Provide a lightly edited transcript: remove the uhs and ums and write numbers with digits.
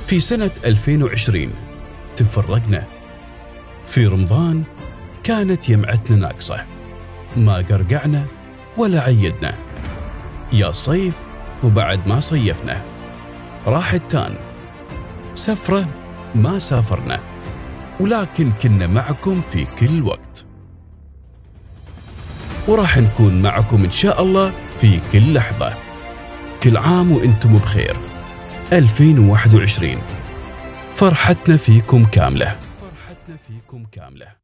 في سنة 2020 تفرقنا. في رمضان كانت يمعتنا ناقصة، ما قرقعنا ولا عيدنا. يا صيف وبعد ما صيفنا، راح التان سفرة ما سافرنا، ولكن كنا معكم في كل وقت، وراح نكون معكم إن شاء الله في كل لحظة. كل عام وإنتم بخير. 2021 فرحتنا فيكم كاملة.